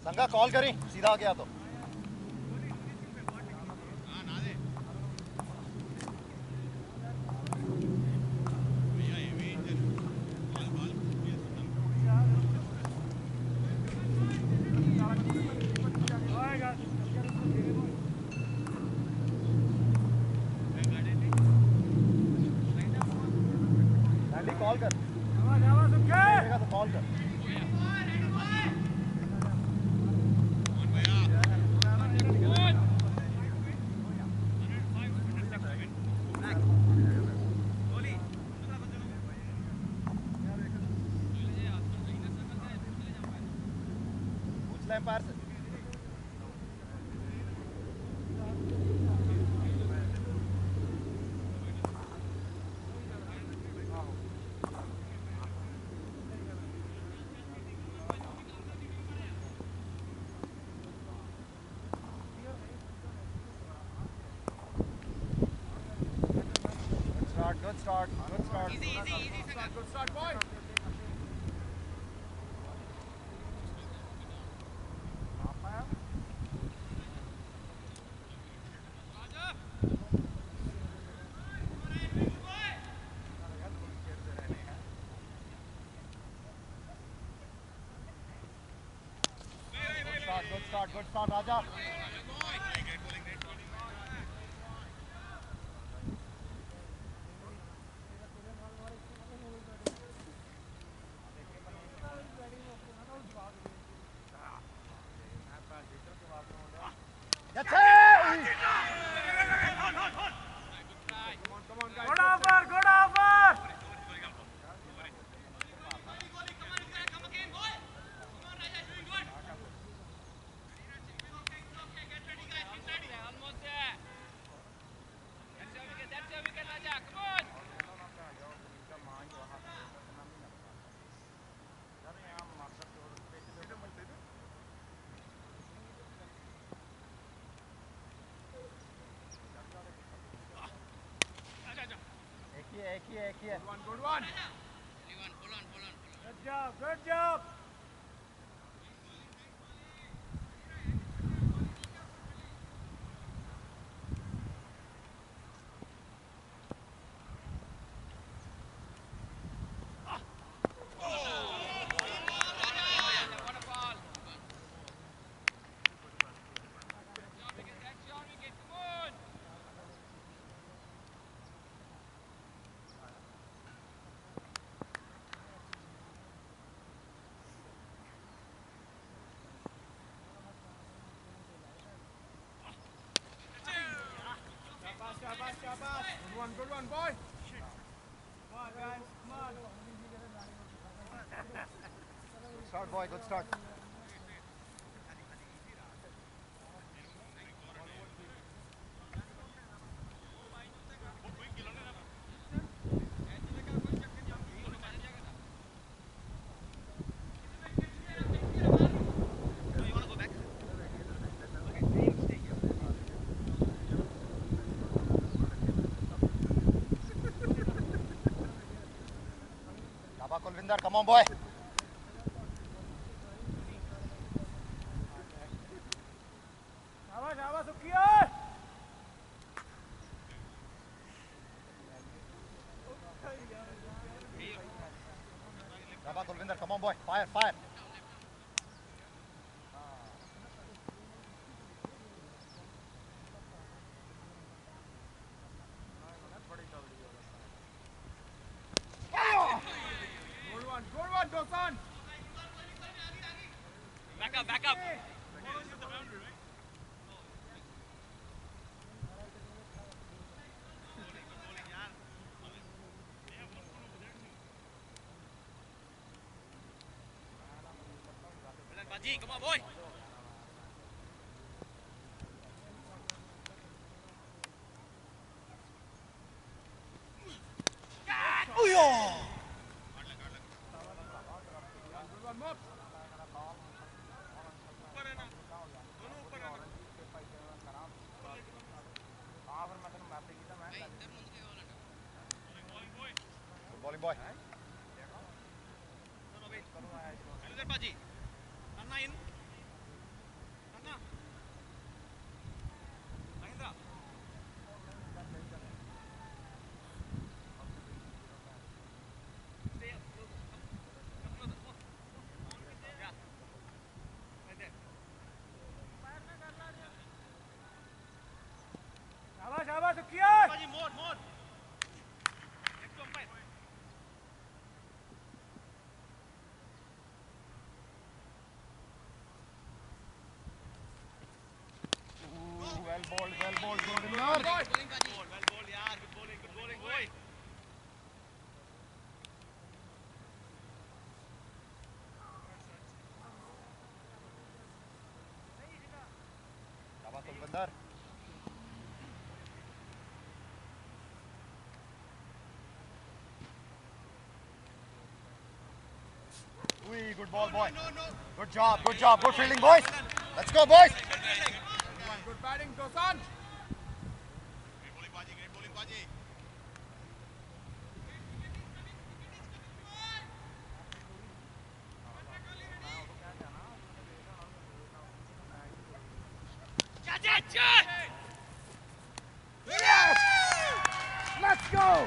संगा कॉल करी सीधा आ गया तो कॉल कर तो कॉल कर पूछ ले एम्पायर से Good start. Easy, Sangha. Good start, boy. Good start, Raja. That's it! Good offer! Good one. Good job. Good one, boy. Come on, guys. Come on. Good start, boy. Good start. Come on, boy. Shabash, Sukiya. Kulvinder, come on, boy. Fire. Good one, Dosan. Back up. Baji, come on, boy. Bowling boy. Well bowled, Gurvinder. Well bowled, yaar. Good bowling, boy. Daba Kulvinder. Ui, good ball, boy. Good job, good fielding, boys. Let's go, boys. Good batting, Dosan. Great bowling, Baji. Yes! Let's go!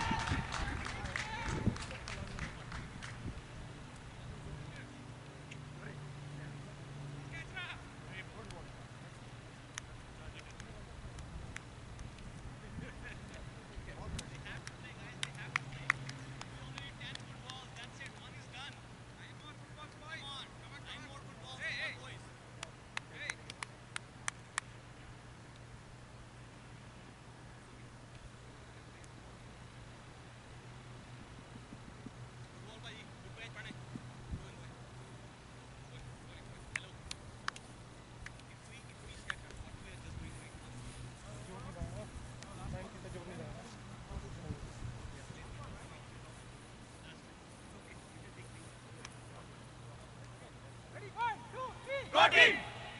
Got him.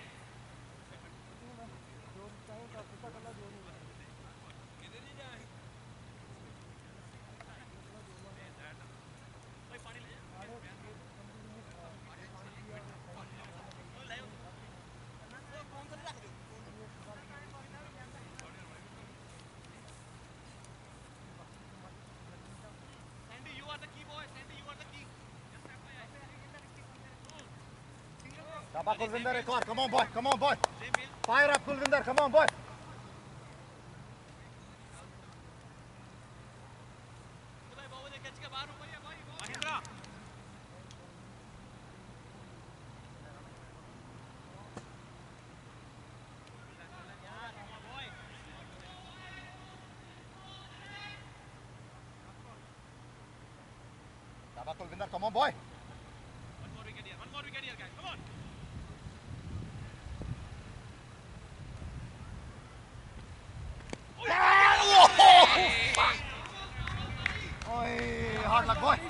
Daba Kulvinder, ek aur. Come on, boy. Fire up, Kulvinder. Come on, boy. Daba Kulvinder, come on, boy. One more wicket here, guys. Come on. Oi, hard luck, boy.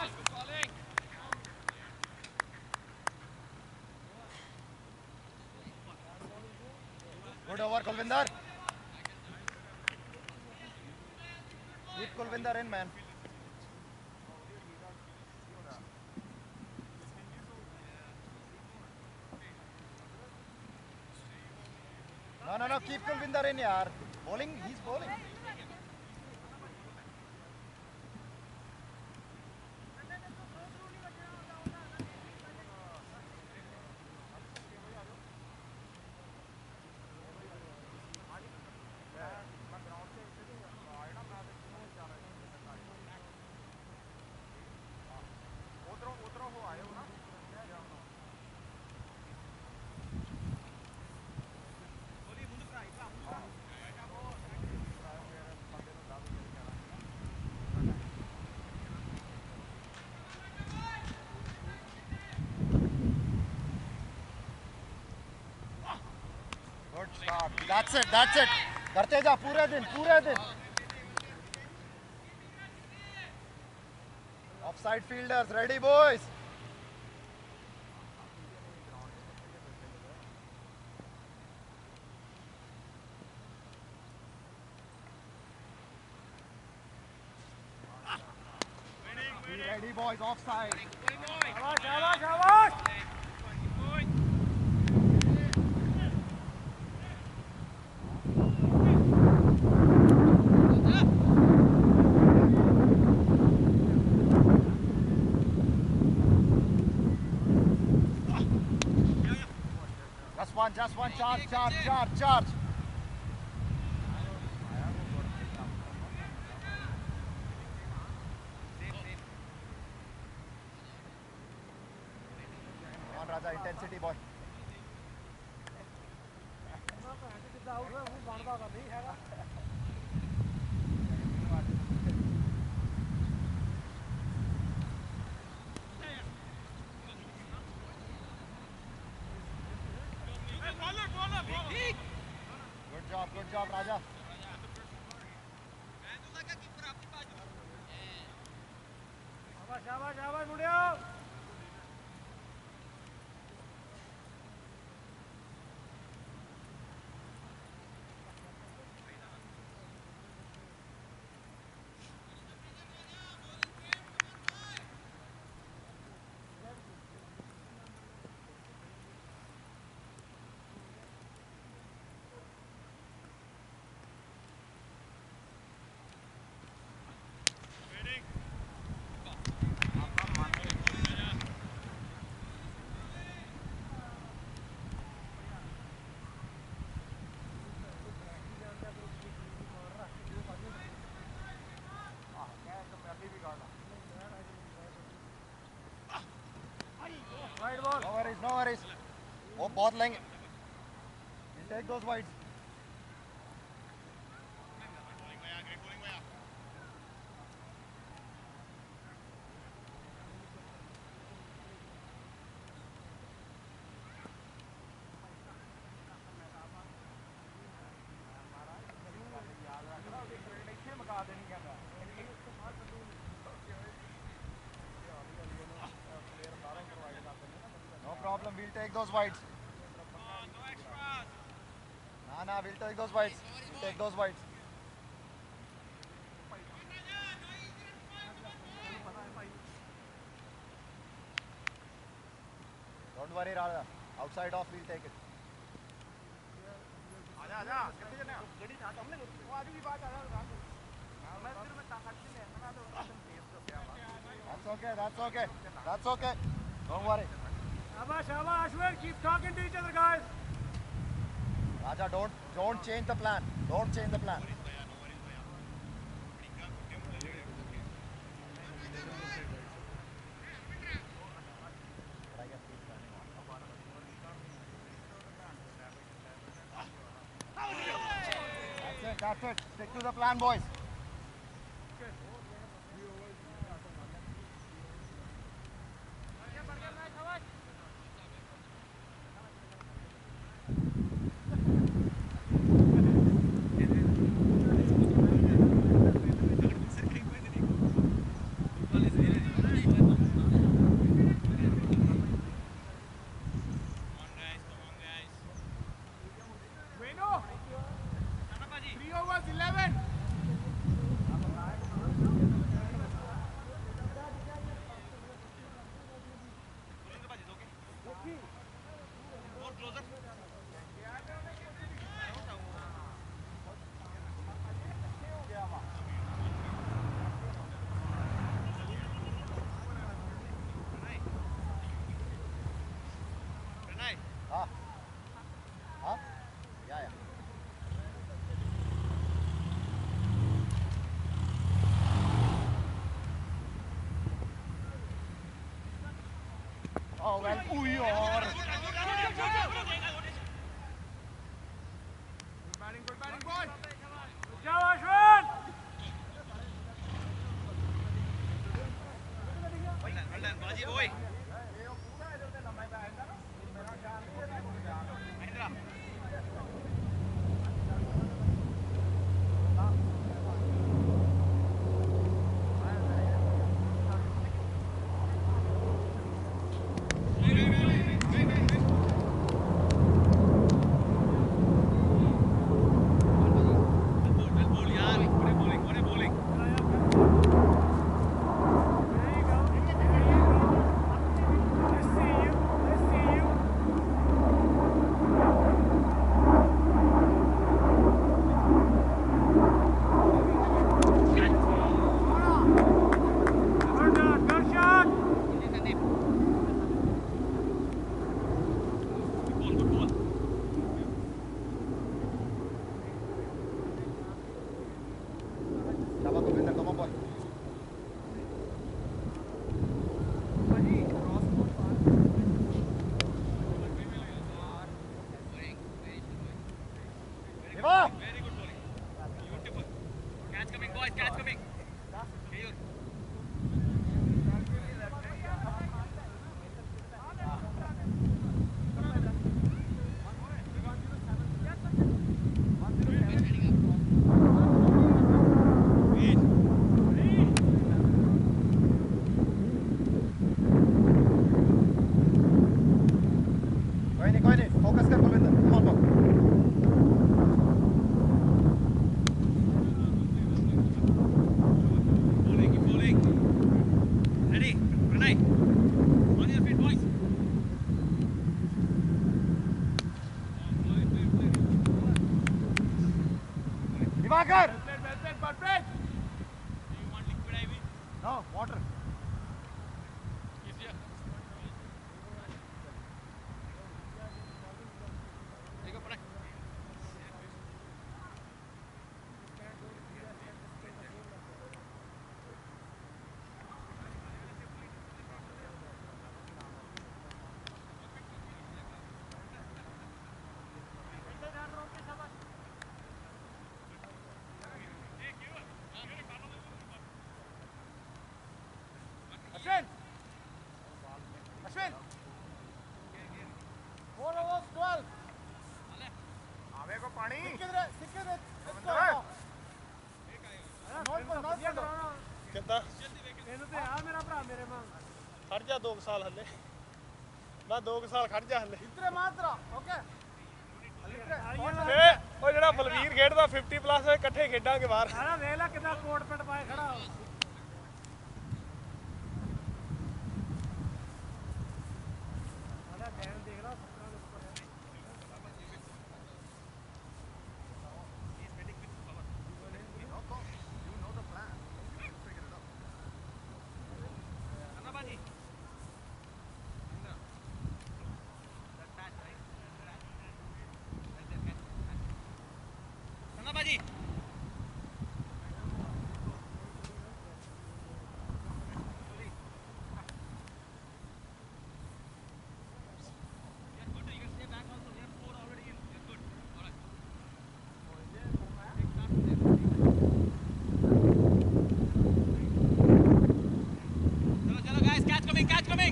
Good over, Kulvinder. Keep Kulvinder in, man. No, keep Kulvinder in, yaar. Bowling, he's bowling. Good start. That's it. करते जा पूरे दिन. Offside fielders, ready, boys. Be ready, boys. Offside. Shabash. Just one. Charge. Come on, Raja, intensity, boy. Good job, Raja. शाबाश मुड़ियो No worries. Oh, बहुत लेंगे. We'll take those wides. No problem, we'll take those wides. no extras Nah, we'll take those wides. We'll take those wides. Don't worry, Radha. Outside off, we'll take it. That's okay. Don't worry. शाबाश Ashwin, keep talking to each other guys Raja, don't change the plan. Don't change the plan. That's it. Stick to the plan, boys. Yeah. Oh, well, yaar. Good batting, boy. Good job, Ashwin. Well done, Baji boy. Very good bowling. Beautiful. Catch coming, boys. Catch coming. Here. Divakar! Do you want liquid IV? No, water. Easier. There you go, Pranay. Ashwin! Ashwin! 4 overs, 12. आवे को पानी सिक्के they not कितना ਇਹਨੂੰ ਤੇ ਆ ਮੇਰਾ ਭਰਾ ਮੇਰੇ ਵਾਂਗ ਖੜ ਜਾ 2 ਸਾਲ ਹੱਲੇ ਮੈਂ 2 ਸਾਲ ਖੜ ਜਾ ਹੱਲੇ इतने मात्रा ओके ਏ ਉਹ ਜਿਹੜਾ ਬਲਵੀਰ ਖੇਡਦਾ 50 ਪਲੱਸ ਇਕੱਠੇ ਖੇਡਾਂਗੇ ਬਾਹਰ ਆਹ ਵੇਖ ਲੈ ਕਿਦਾਂ ਕੋਟ ਪੈਂਟ ਪਾਏ ਖੜਾ ਆਲਾ ਬੈਨ ਦੇਖ ਲਾ 17 ਦੇ ਉੱਪਰ ਹੈ Annabaji. Annabaji. Chalo, chalo guys, catch coming, catch coming.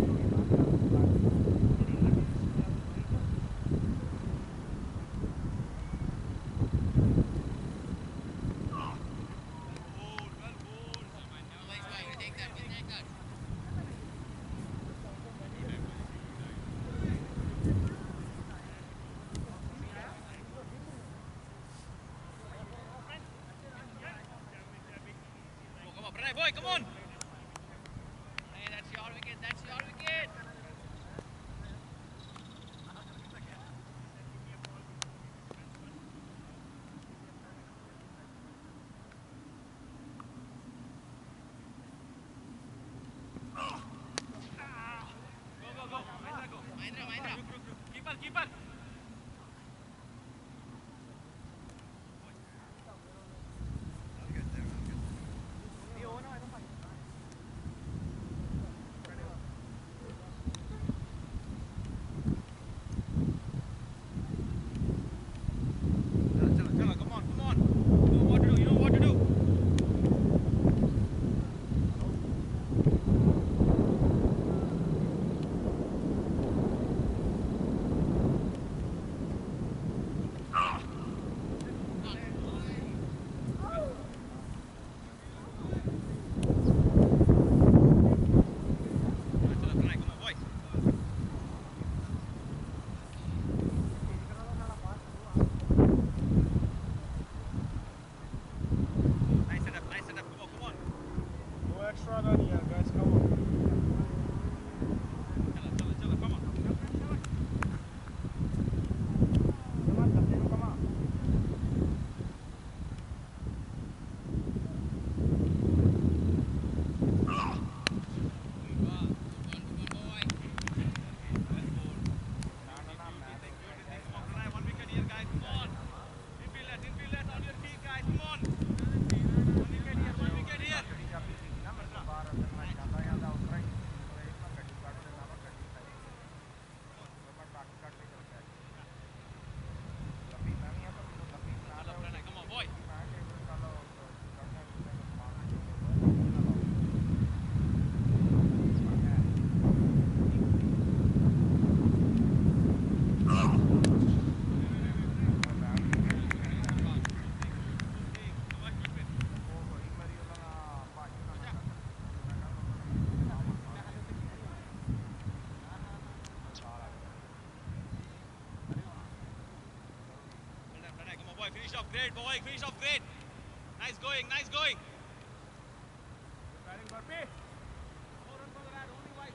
Come on, Pranay, boy, come on. Hey, that's your wicket, that's your wicket. Go, go, go. Mahindra, go. Mahindra. Look. Keeper, keeper. Chalo, chalo, come on, come on. You know what to do, you know what to do. Chalo, Pranay, come on, boy. Nice setup, nice setup. Come on, come on. no extra run here guys come on Chalo, chalo, chalo, come on. One wicket here, guys. Come on. Infielders on your feet, guys. Come on. One wicket here. Chalo, Pranay, come on, boy. Well done, Pranay. Come on, boy. Finish off great, boy. Finish off great. Nice going, nice going. Batting पर पे No run for the lad, only wide.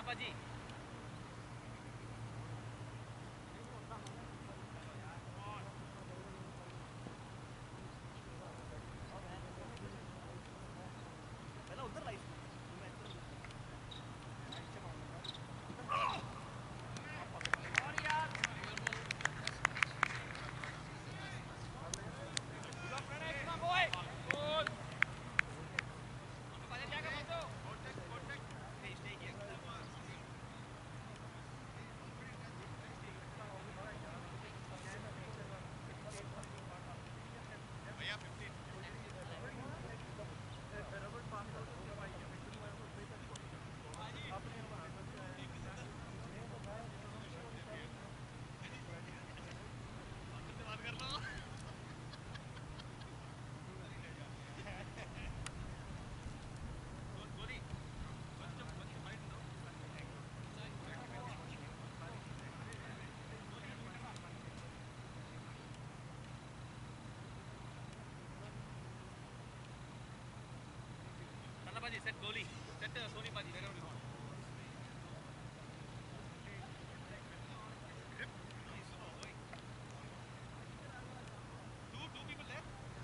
Paji. Paji, set goalie. Set Sony Paji, wherever you want. Two people there.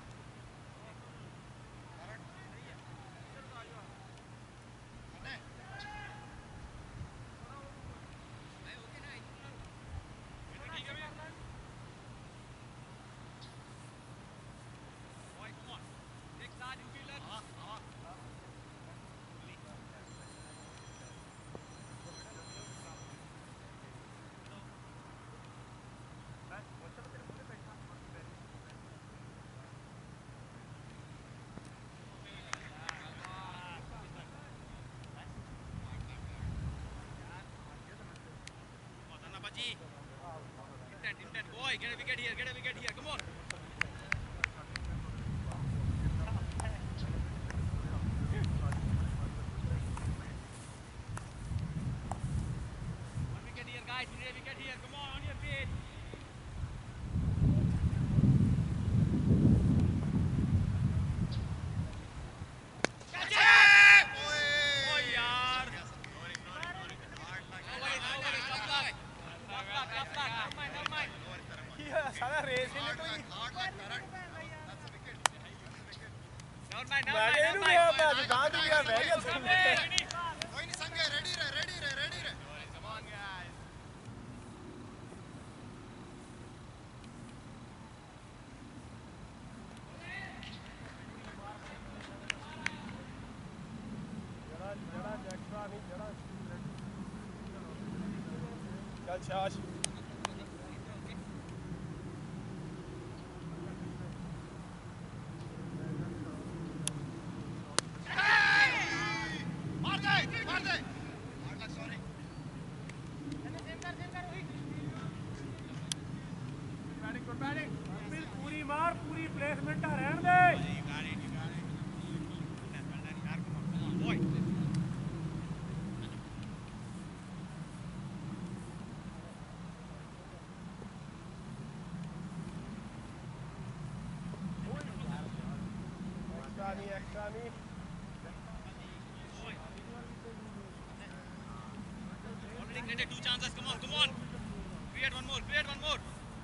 Intent, boy, get a wicket here, come on. One wicket here, guys, we need a wicket here, come on your feet. Catch it! Oh, yaar. Never mind. सारा race ही निकल गई Never mind. गांव भी गया वेरियल कोई नहीं संगे रेडी रहे Come on, guys. जरा एक्स्ट्रा नहीं जरा चल शाश पूरी मार पूरी प्लेसमेंट रहने दे एक्स्ट्रा नहीं Already created 2 chances, come on. Create one more.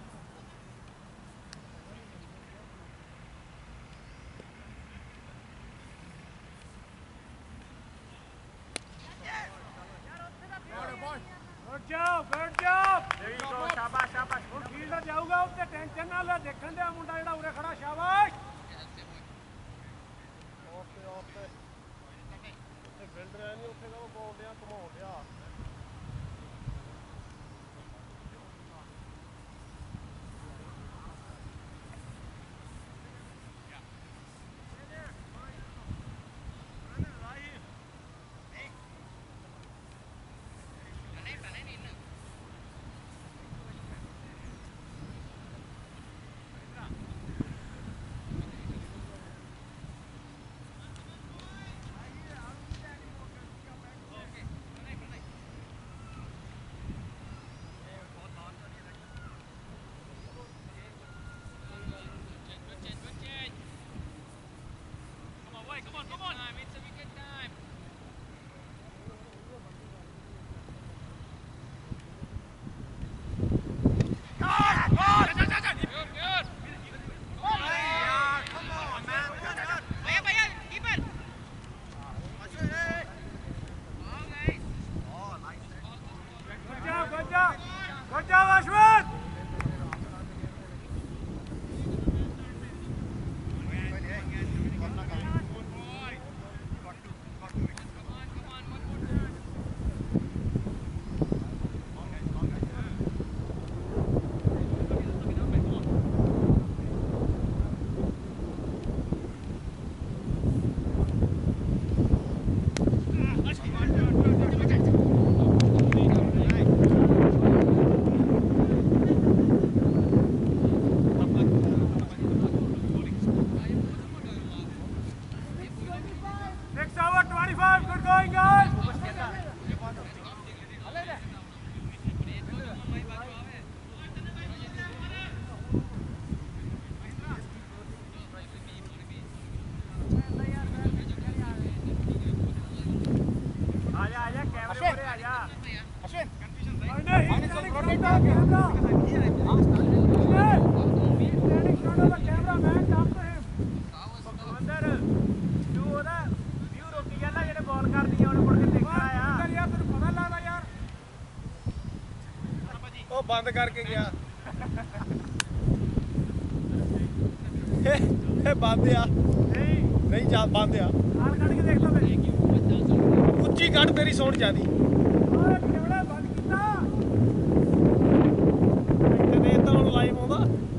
Good job शाबाश ਹੁਣ ਫੀਲਡਰ ਜਾਊਗਾ ਉੱਤੇ ਟੈਨਸ਼ਨ ਨਾ ਲੈ ਦੇਖਣ ਦੇ ਮੁੰਡਾ ਜਿਹੜਾ ਉਰੇ ਖੜਾ ਸ਼ਾਬਾਸ਼ ओके ਤੇ ਫਿਲਡਰ ਹੈ ਨਹੀਂ ਉੱਥੇ ਦਾ ਉਹ ਬੋਲ ਰਿਹਾ ਘੁਮਾਉਣ ਰਿਹਾ जा Ashwin. नहीं standing front of camera standing front of the camera man talk to him अंदर तू ਉਹਦਾ व्यू ਰੋਕੀ ਜਾਂਦਾ ਜਿਹੜੇ ਬਾਲ ਕਰਦੀ ਆ ਉਹਨੂੰ ਮੁੜ ਕੇ ਦੇਖਣਾ ਆ ਯਾਰ ਤੈਨੂੰ ਪਤਾ ਲੱਗਦਾ ਯਾਰ ਉਹ ਬੰਦ ਕਰਕੇ ਗਿਆ ਇਹ ਬੰਦ ਆ ਨਹੀਂ ਜਾ ਬੰਦ ਆ ਨਾਲ ਕੱਢ ਕੇ ਦੇਖ ਲਓ ਮੈਂ ਉੱਚੀ ਕੱਢ ਤੇਰੀ ਸੌਣ ਜਾਂਦੀ ਓਏ ਕਿਹੜਾ ਬੰਦ ਕੀਤਾ ਤੇ ਦੇ ਤਾਂ ਹੁਣ ਲਾਈਵ ਆਉਂਦਾ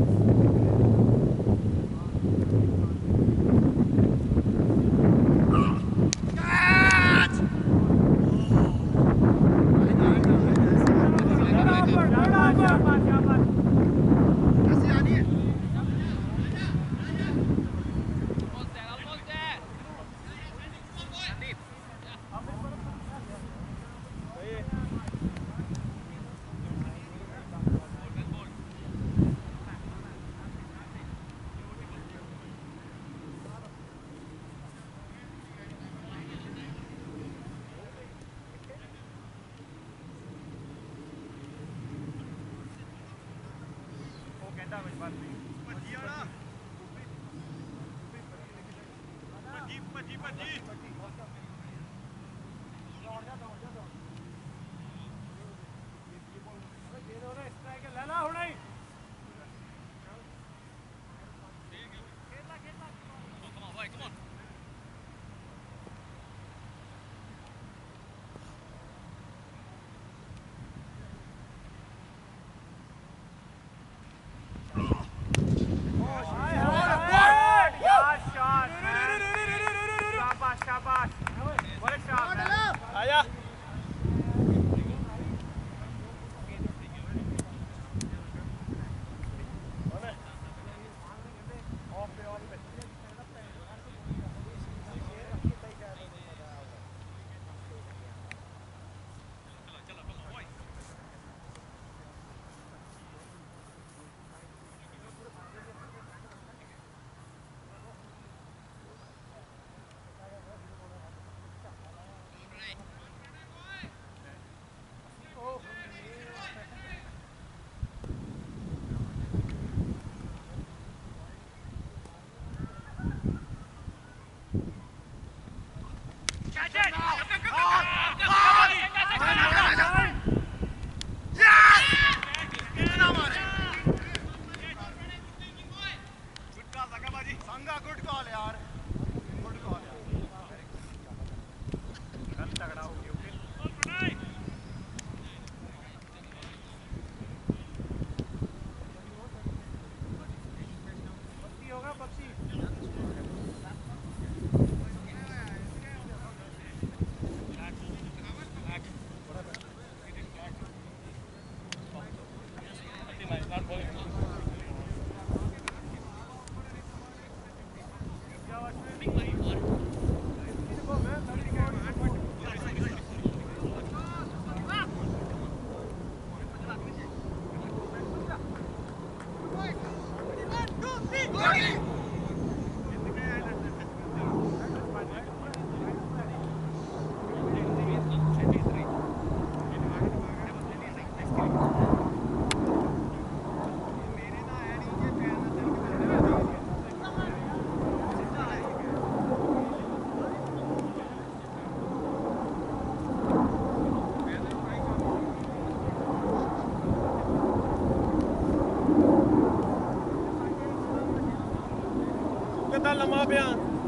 ਲੰਮਾ ਪਿਆ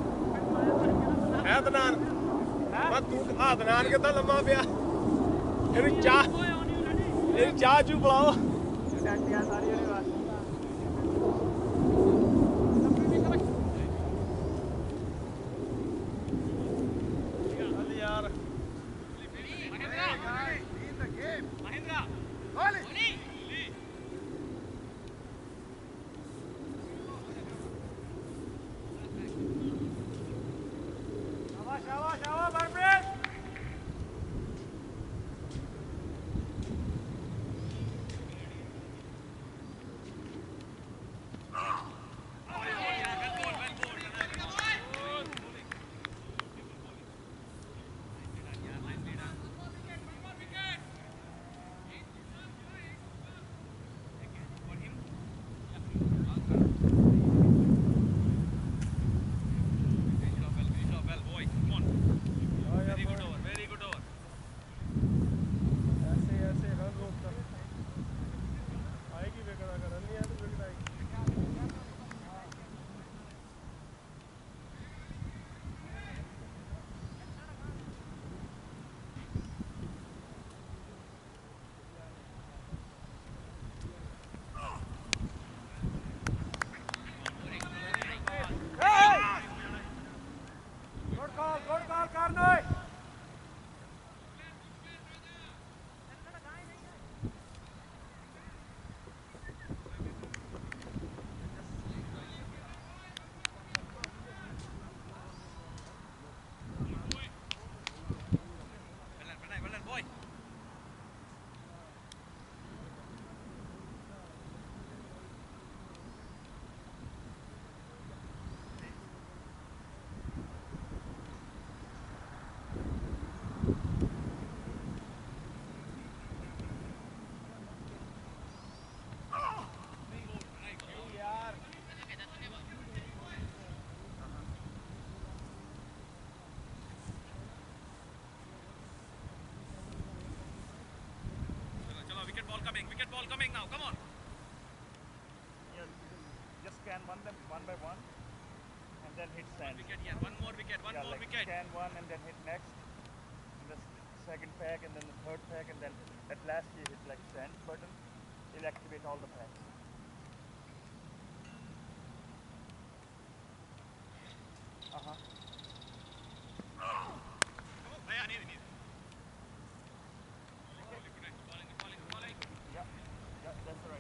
ਹੈ ਦਨਾਨ ਮੈਂ ਤੂੰ ਦਨਾਨ ਕਿੱਦਾਂ ਲੰਮਾ ਪਿਆ ਇਹਨੂੰ ਚਾਹ ਚੂ ਬੁਲਾਓ ball coming. Wicket ball coming now. Come on. Yes. Just scan one by one, and then hit send. Wicket here. One more wicket. One more like wicket. Scan one and then hit next. And the second pack and then the third pack and then at last you hit like send button. It'll activate all the packs. Come on. Yeah, need. Bowling. Yeah, that's right.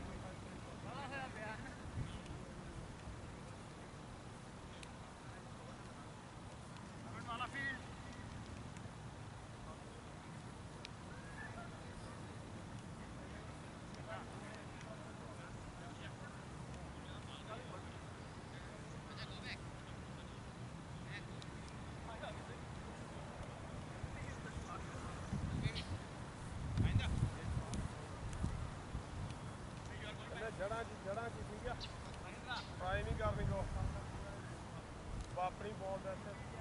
ਜੜਾਂ ਚ ਠੀਕ ਆ try ਨਹੀਂ ਕਰਨੀ ਕੋ ਆਪਣੀ ਬਾਲ ਦਾ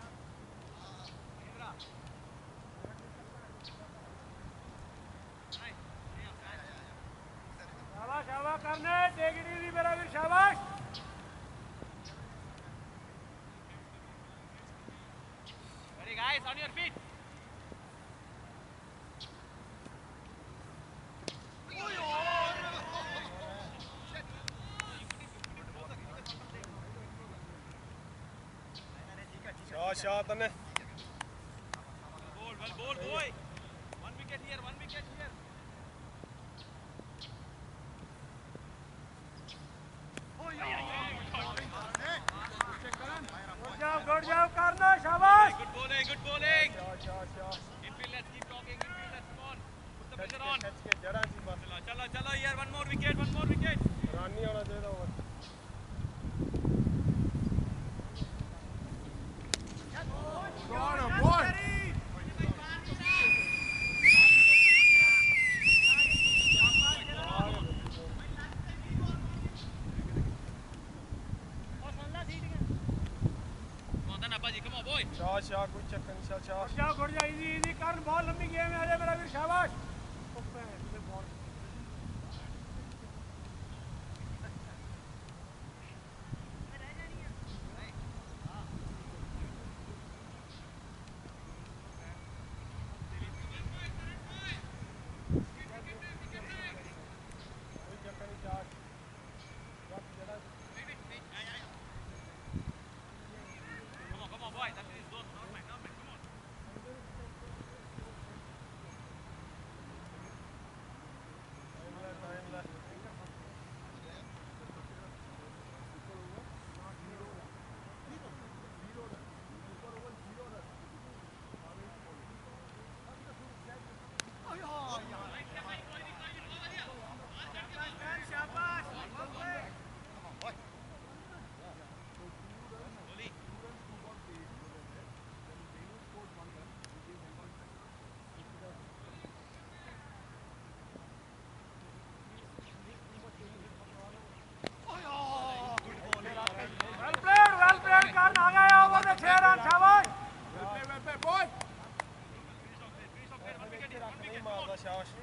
ਸ਼ਾਬਾਸ਼ ਸ਼ਾਬਾਸ਼ ਕਰਨੇ ਟੇਕ ਇਟ ਈਜ਼ੀ ਮੇਰਾ ਵੀਰ ਸ਼ਾਬਾਸ਼ Ready guys, on your feet. Shot ਨੇ Well bowled, boy. One wicket here. Good job ਕਰਨਾ ਸ਼ਾਬਾਸ਼ Good bowling. Shot Infield, let's keep talking. Infield, let's come on. Put the pressure on. ਖਿੱਚ ਕੇ ਜੜਾਂ ਚ ਬਸ Chalo here. One more wicket. Run ਨਹੀਂ ਆਉਣਾ ਚਾਹੀਦਾ ਹੋਰ Got him, boy. Come on, then, Abbaji. Come on, boy. Shot ਕੋਈ ਚੱਕਰ ਨਹੀਂ ਸ਼ਾਟ ਗੁੜ ਜਾ ਈਜ਼ੀ ਕਰਨ ਬਹੁਤ ਲੰਮੀ ਗੇਮ ਹੈ ਅਜੇ ਮੇਰਾ ਵੀਰ ਸ਼ਾਬਾਸ਼ Come on, boy. That is zone. Not mine. Come on. well played ਕਰਨ ਆ ਗਿਆ ਓਵਰ ਦੇ 6 ਰਨ ਸ਼ਾਬਾਸ਼ Boy. ਨਹੀਂ ਮਾਰਦਾ ਸ਼ਾਬਾਸ਼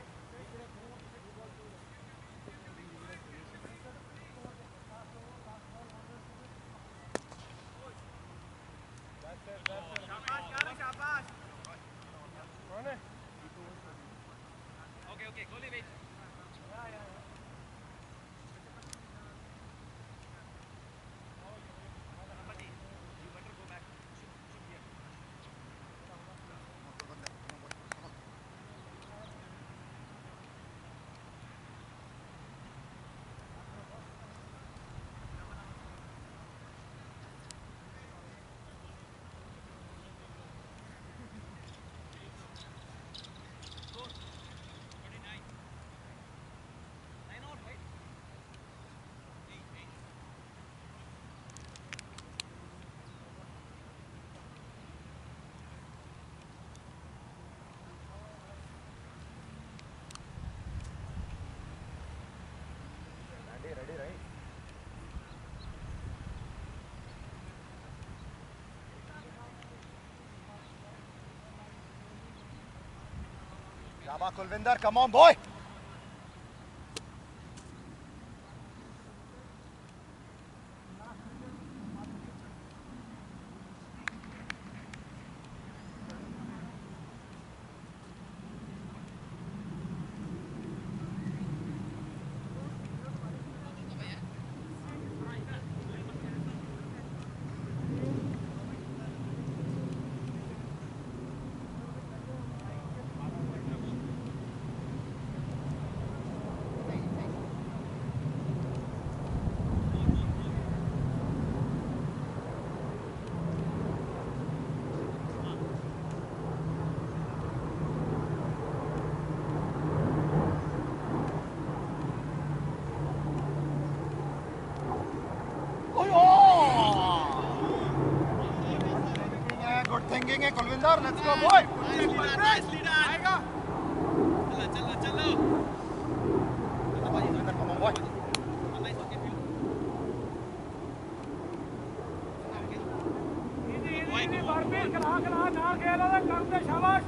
ਕੌਣ ਹੈ Okay. Goalie, wait. Abbaji, you better go back. Shoot here. ready right Jabba Kulvinder, come on, boy. Let's go, boy. Nicely done. आएगा चलो चलो Come on, boy. Nice okay, Phil. Easy भरपूर करा नाल खेल ओदे कर दे शाबाश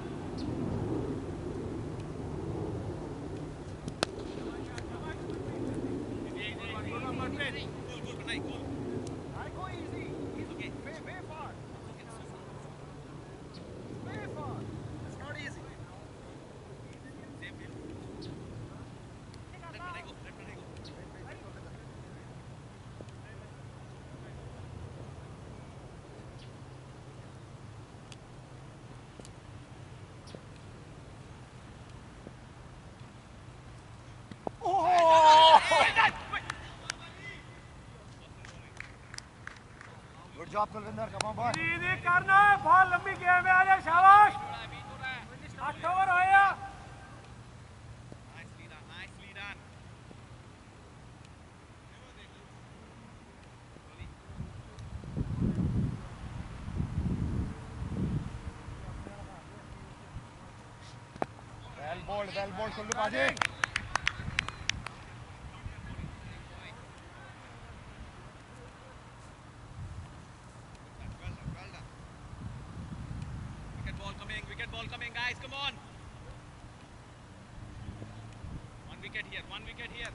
Good job, Kulvinder. Come on, boy. Easy करना है बॉल लंबी गेम में आ जाए शाबाश 8 ओवर होया Nicely done. Well bowled, Kullu Baji. Well done. Wicket ball coming, guys, come on. One wicket here.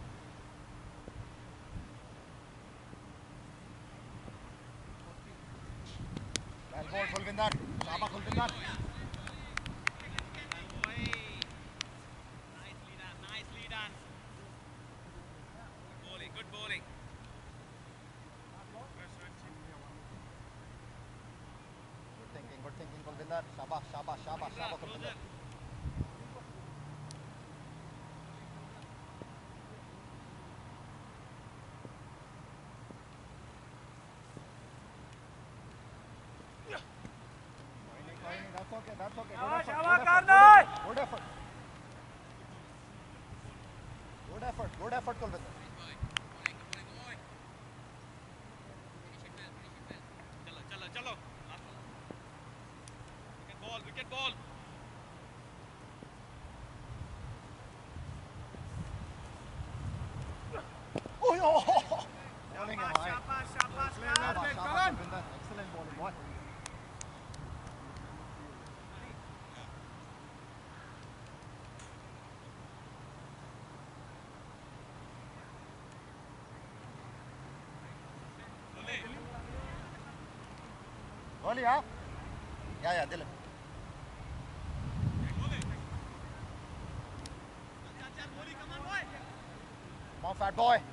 Well bowled, Kulvinder. Shaba Kulvinder. Nicely done. Good bowling. Good thinking, Kulvinder. Shaba, Kulvinder. That's okay. Good effort, Kulvinder. Chalo. Wicket ball. Bowling him high. Shabash. Kulvinder. Excellent bowling, boy. Bowling, huh? Yeah, Dylan. Come on, fat boy.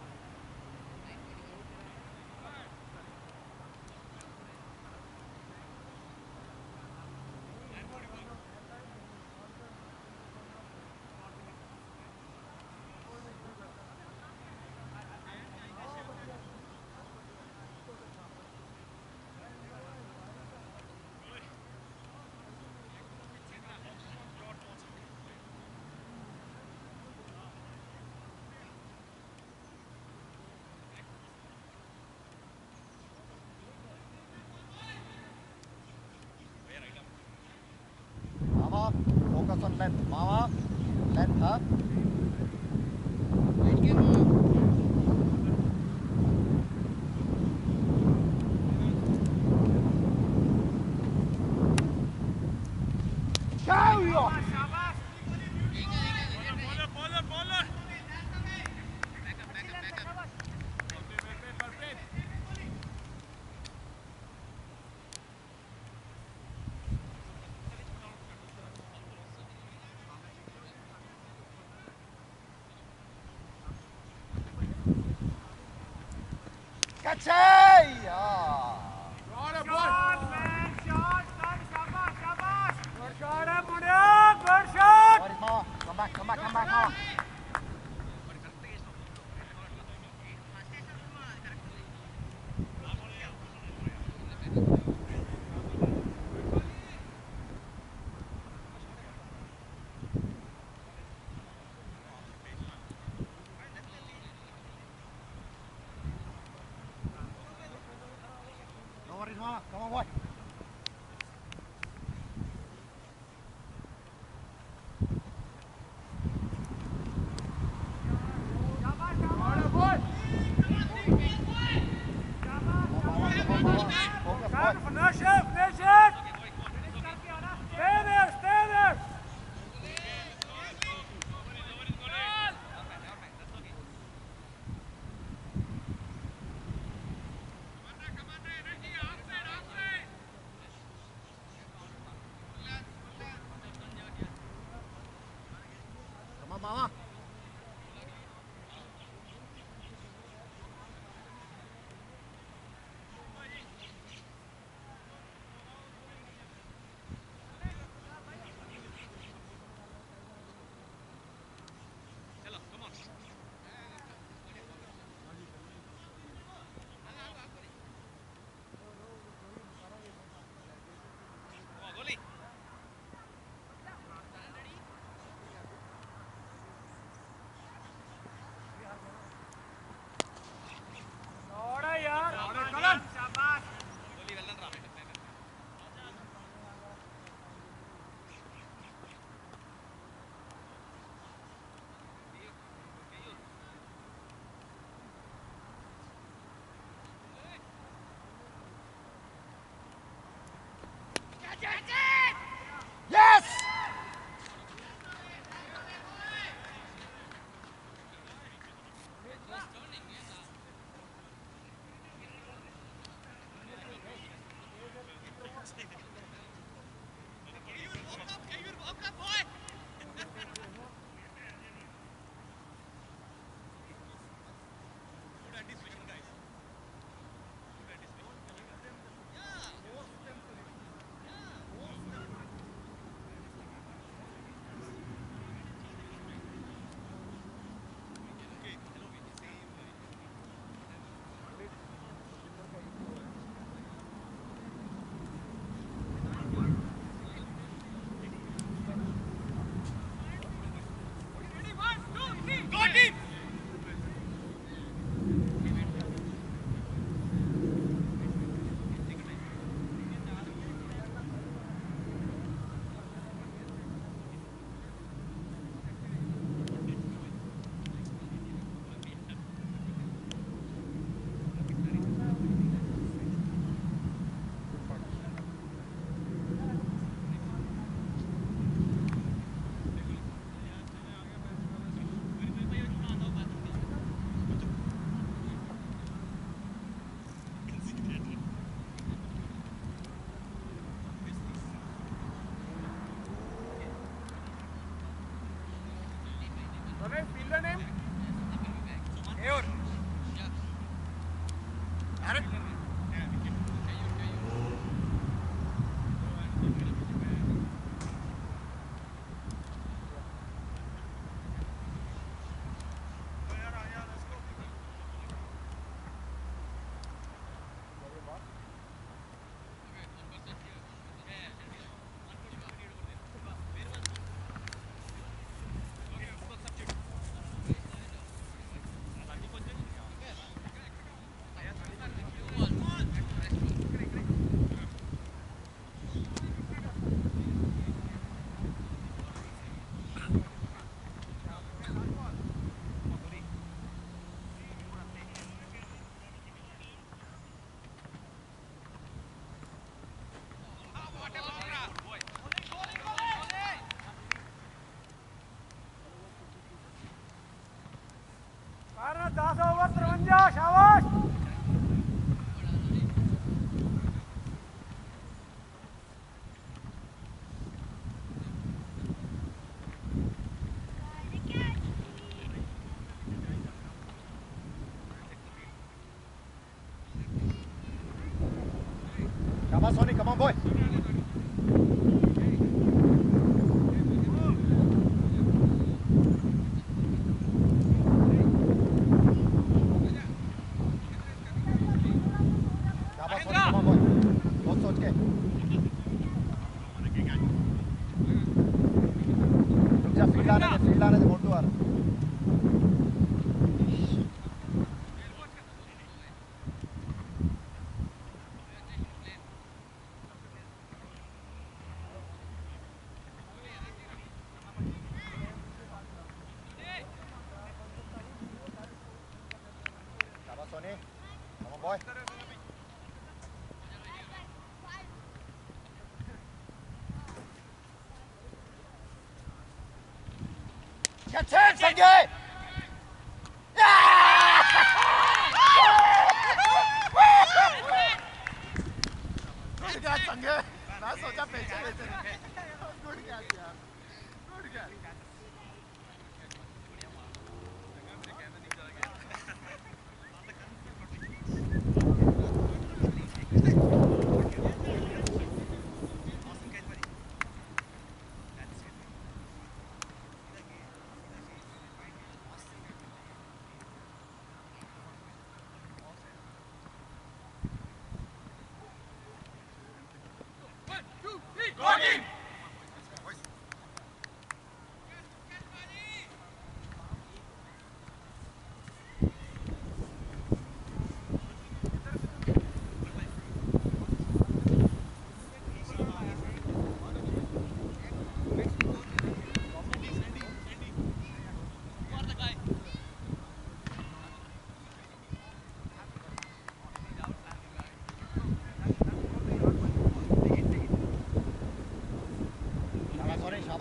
Mama, focus on length. Mama, length, huh? Carry on! Bowler. Catch it! Shot, man, shot, shabash. Good shot, Mudia, good shot. What is Mama? Come back, Mama. No worries, Mama. Come on, boy. Mama. Hello, come on. Come on, goalie. थोड़ा यार शाबाश Goalie, well done, Ram. Yes! Walk up, boy. Good anticipation, guys. Good anticipation. Okay, hello, we can see Go team! What is fielder name? Ayur. Aaron. कारण 10 over 53 शाबाश Come on, Sonny, come on, boy. Come on, boy. बहुत सोच के रुक जा field आने दे मोटू आ रहा Come on, Sonny. Come on, boy. Get in, Sanjay! Good catch, Sanjay. मैं सोचा पीछे गुड कैच यार good catch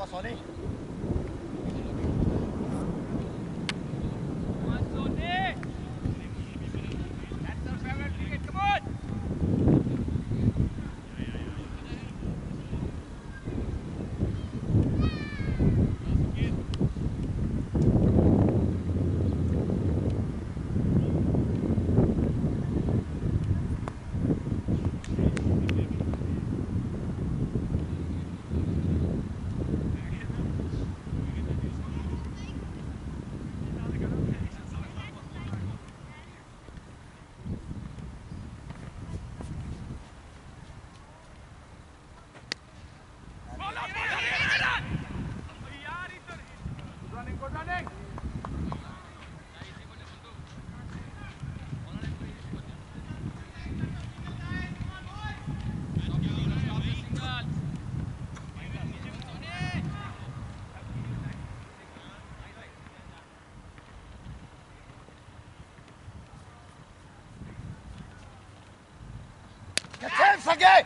Shabash, Sonny. That's our favorite cricket. Come on. Good running. Get him, Sanjay!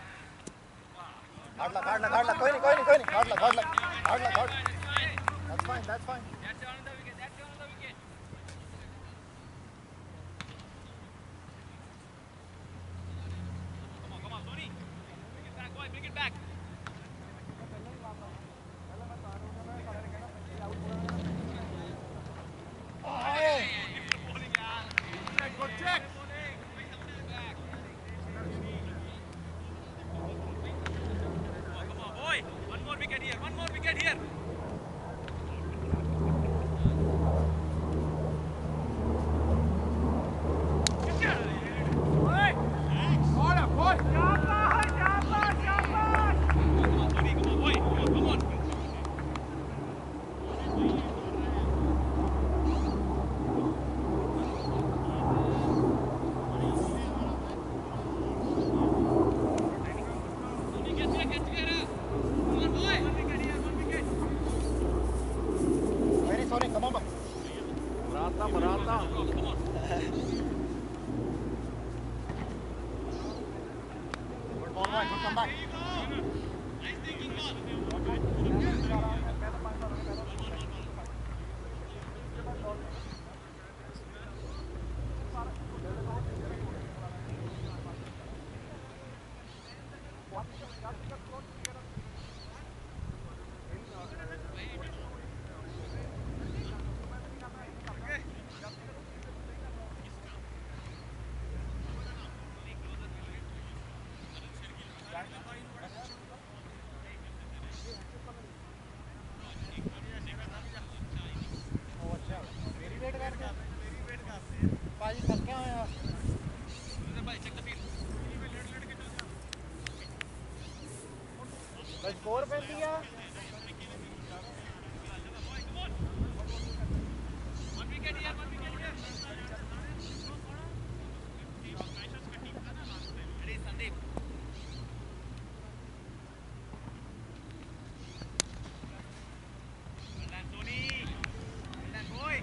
Hard luck. कोई नहीं. Hard luck. That's fine. That's another wicket. Come on, Tony. Bring it back, boy. Bring it back. Good check. Come on, boy. One more wicket here. Come on, Tony. Come on, boy. Come on. Tony, get together. Come on, boy. One wicket. Very sorry, come on, boy. Marata. Come on. Good ball, boy. Good comeback. Nice thinking ball. भाई थके हुए हैं Bhai, check the field. भाई score पे दिया One wicket here. Ready, Sandeep. Well done, Tony. Well done, boy.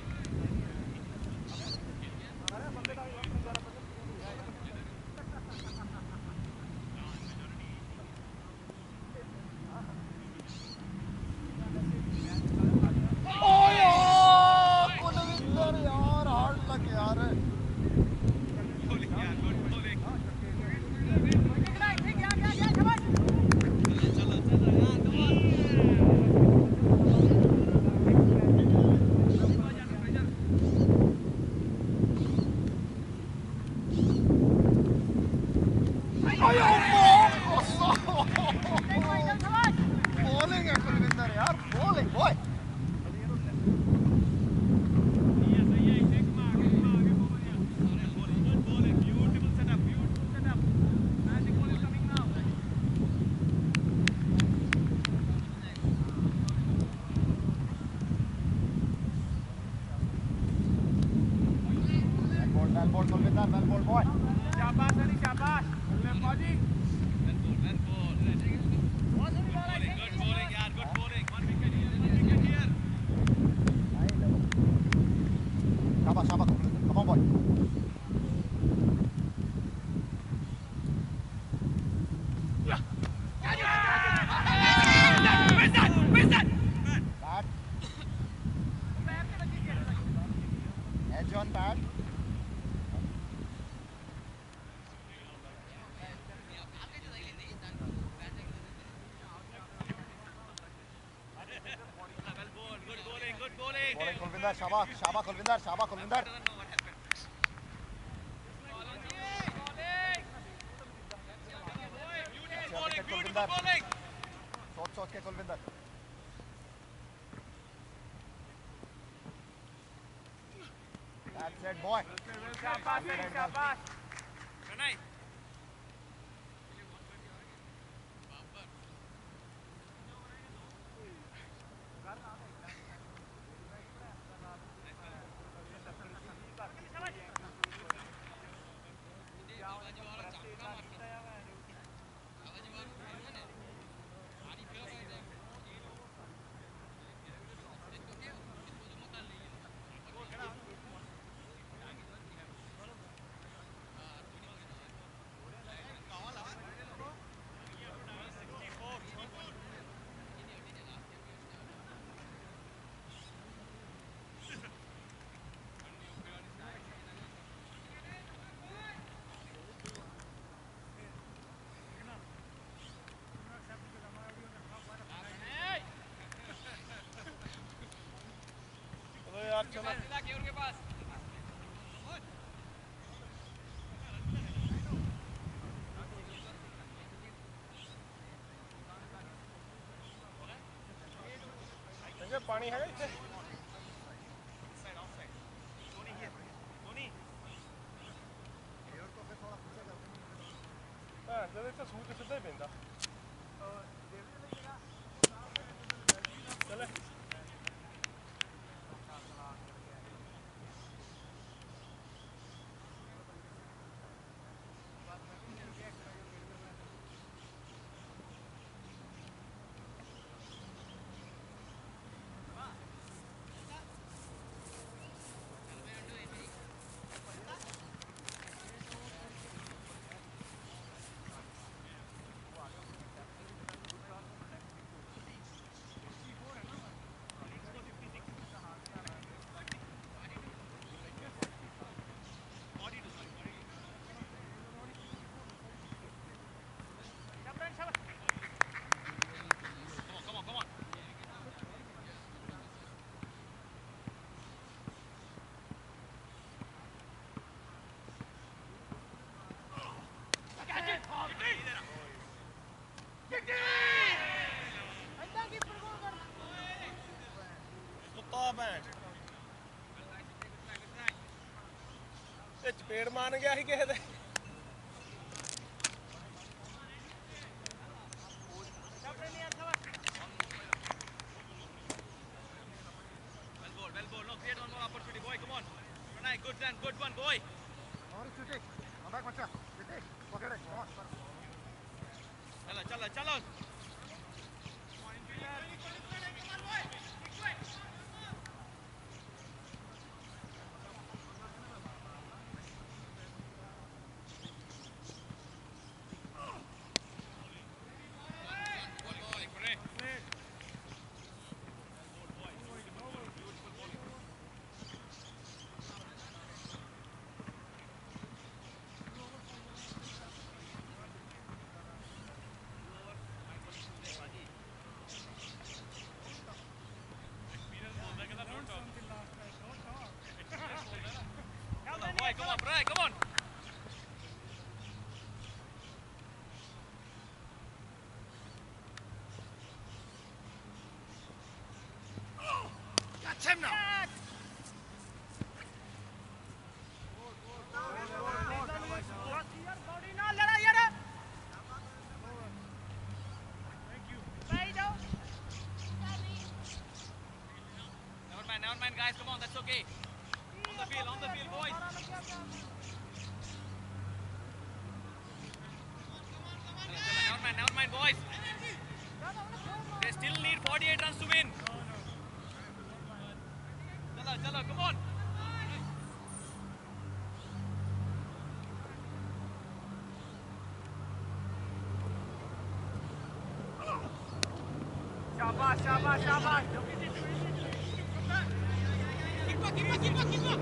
Bowling है कुलविंदर यार bowling boy Well ball Kulwinder well ball boy शाबाश अली शाबाश बल्लेबाजी Well ball. Good bowling, yaar. Good bowling. One wicket here. Shabash Kulwinder come on boy Well done. Bowling Kulvinder, Shaba, Kulvinder, Shaba, Kulvinder. Doesn't know what happened. Beautiful bowling, beautiful bowling. सोच के Kulvinder. That's it, boy. Shabash. Pranay. के पास पानी है इसे जब इसका suit सीधा ही पहनता चले चपेड़ मान गया ही किसी well bowled. No, create one more opportunity, boy. Come on. Pranay, good one, boy. Come back, Macha. Forget it. Come on. Chalo. Come on, Pranay, come on. Catch him now. Never mind, guys. Come on, that's okay. On the field, boys. Never mind, boys. They still need 48 runs to win. Chalo, come on. Shabash. Keep up.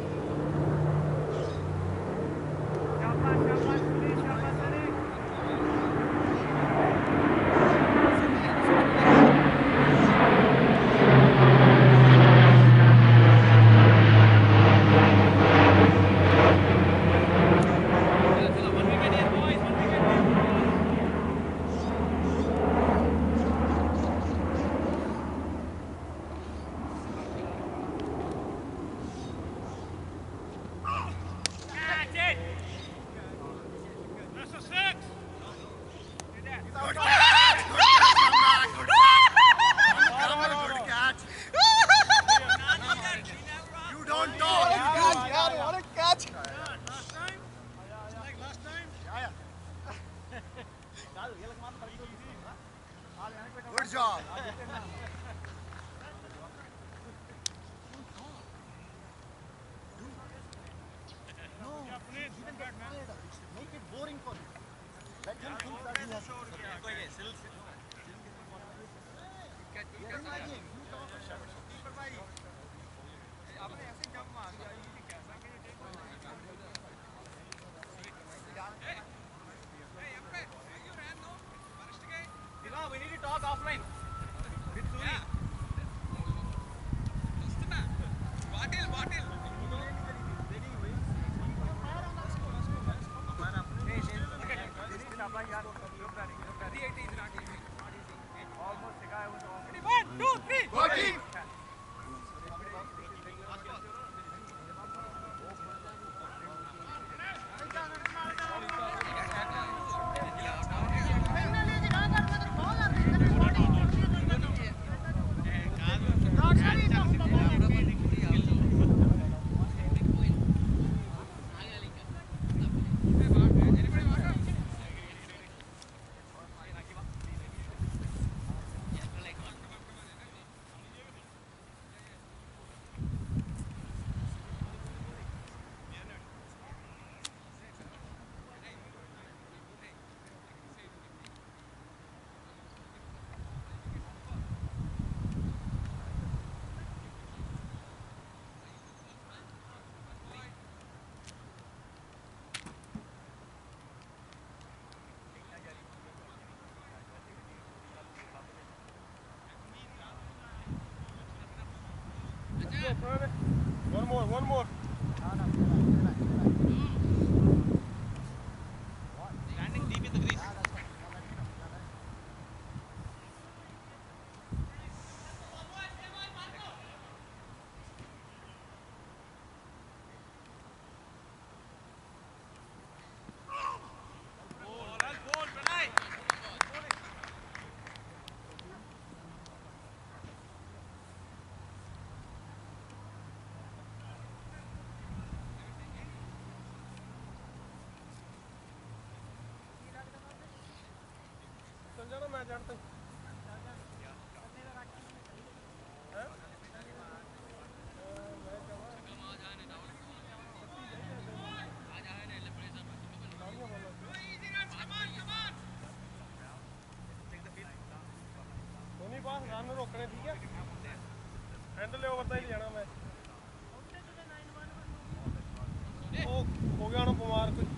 आपने ऐसे jump मार दिया ये कैसा we need to talk offline with Suri. Bottle. Almost the guy was off. 1, 2, 3. Go team. One more. Standing deep in the crease. Ball, Pranay. जाना मैं जानता हूँ धोनी पास रन रोकने ठीक है हैंडल ओवर तक ही जाना मैं हो गया ना बीमार कोई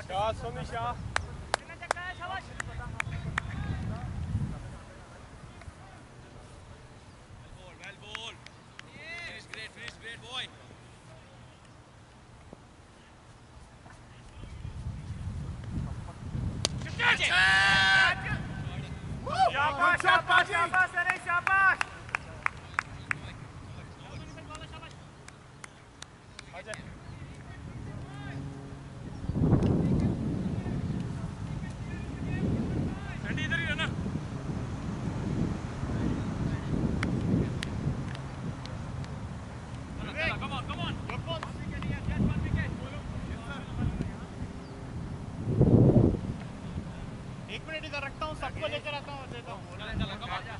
शाह सोनी शाह कितना चक्का है शाबाश well ball finish great boy शाबाश शाबाश शाबाश अरे शाबाश संडी इधर ही रहना come on just one wicket एक मिनट इधर रखता हूँ सबको लेकर आता हूँ देता हूँ चलो come on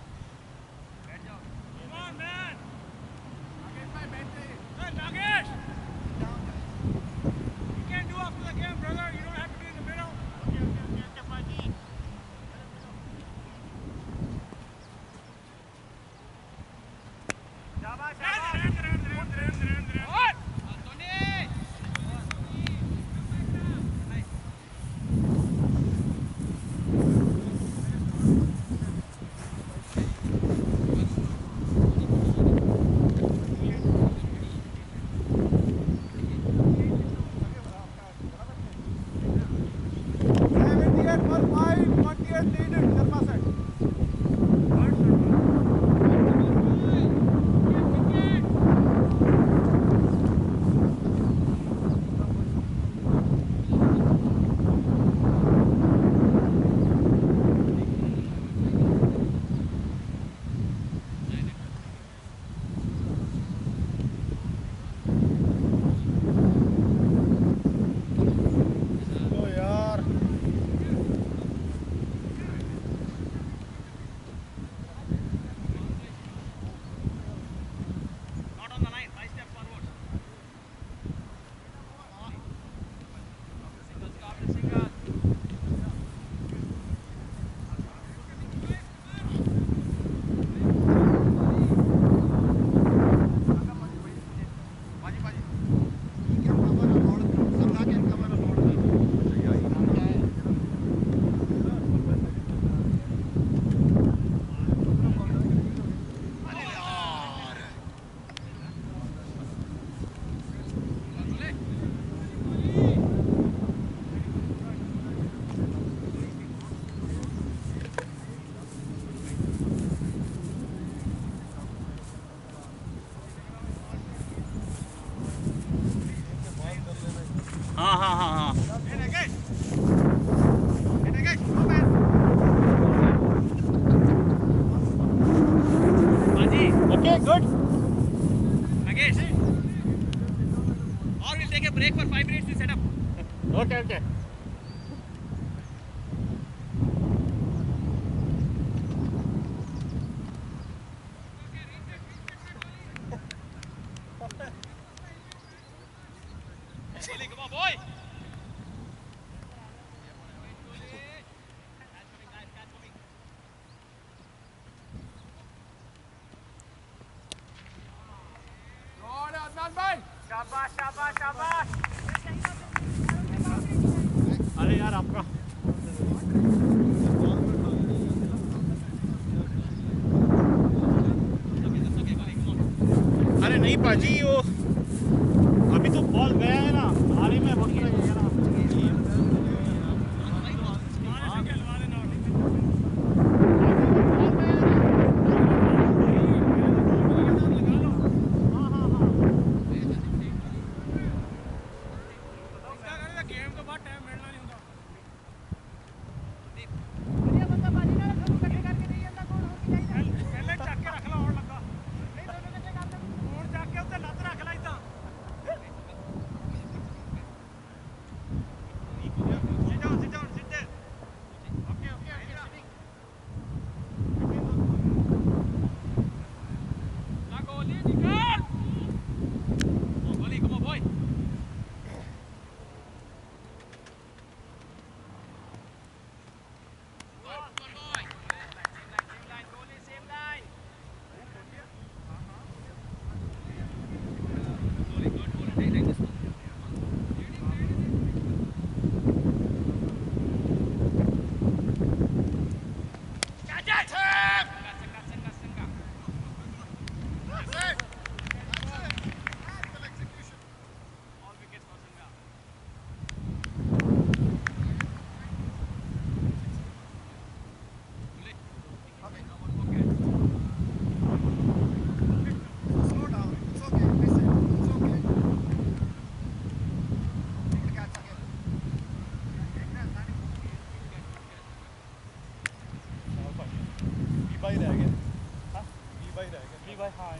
come on man hey Nagesh you can do after the game brother you don't have to be in the middle okay पाजी शाबाश not on the line 5 steps forward single हाँ okay good Nagesh or we'll take a break for 5 minutes to set up okay come on boy शाबाश शाबाश शाबाश अरे यार आपका अरे नहीं पाजी वो अभी तो बॉल गया है ना आने में वक्त लगेगा ना गेम के बाद टाइम मिलना नहीं होता पहले चक के रख ला और लगा नहीं दोनों के और जाके उसे लत रख ला बाई रह गया हाँ बी बाई रह गया बी बाई हाँ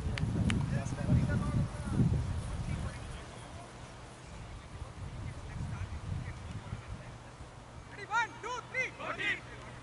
Ready, 1, 2, 3, 14.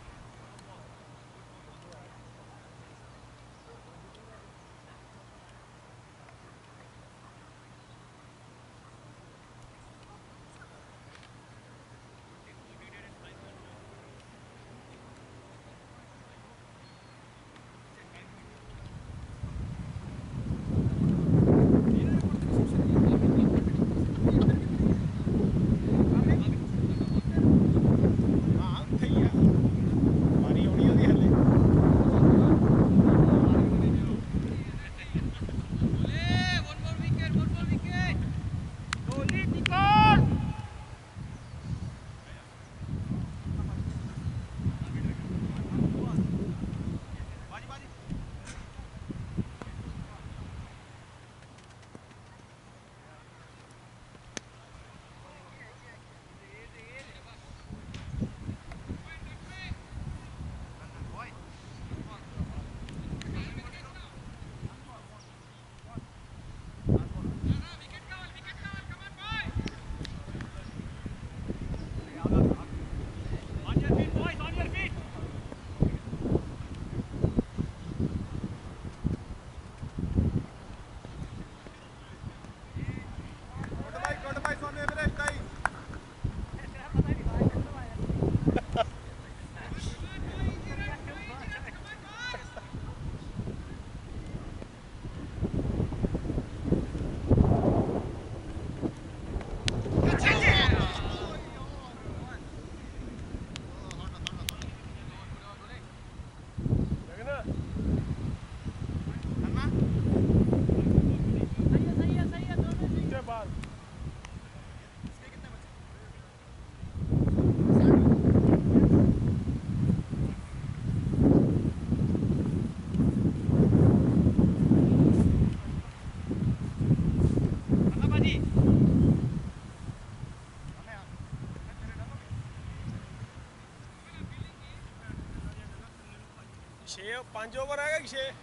छे 5 ओवर आएगा कि 6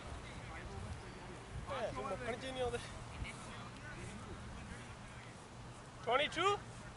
मुक्कण च नहीं आते 22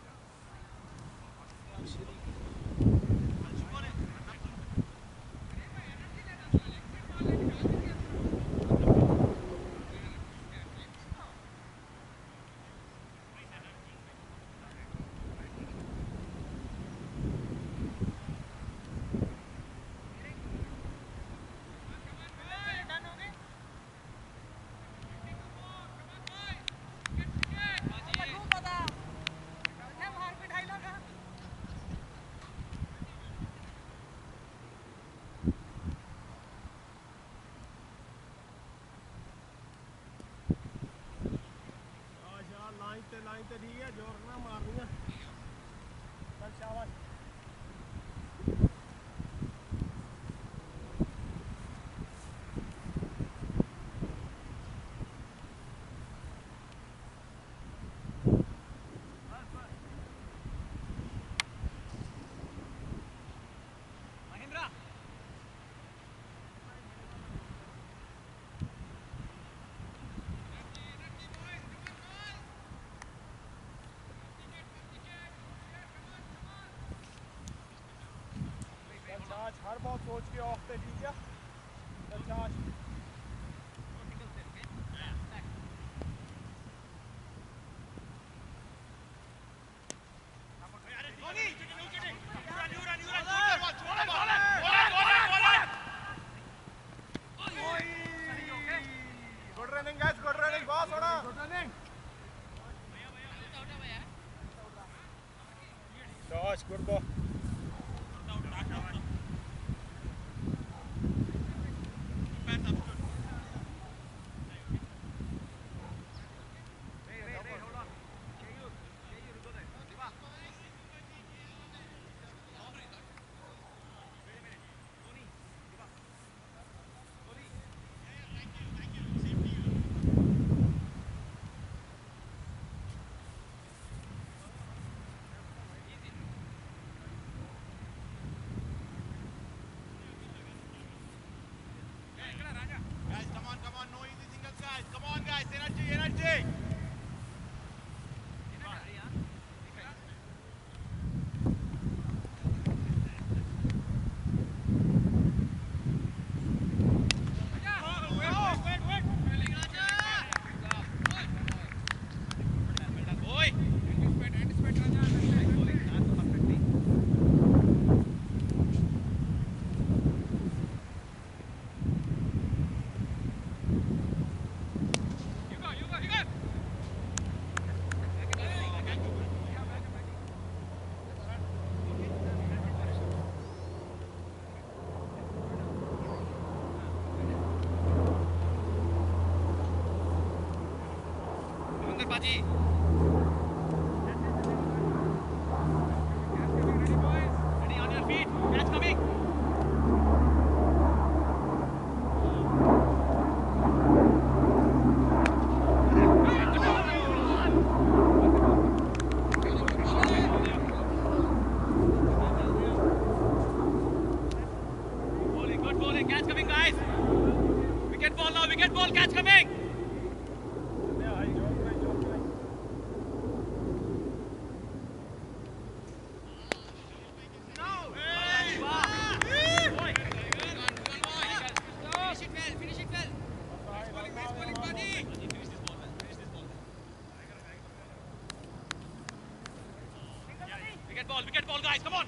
लाइन ते ठीक है जोर ना मारनी चल शाबाश हर बात सोच के ऑफ पे ठीक है Good running guys, good running, boss होना. गुड रनिंग शाबाश good ball Baji. Ready on your feet. Catch coming. Bowling, good bowling. Catch coming, guys. Wicket ball now. Wicket ball. Catch coming. Wicket ball, guys, come on!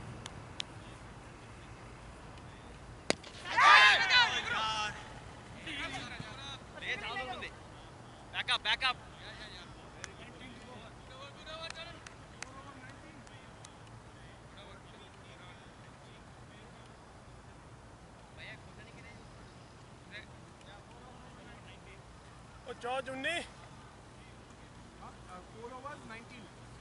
Back up! Oh, George Unni. 4 overs, 19.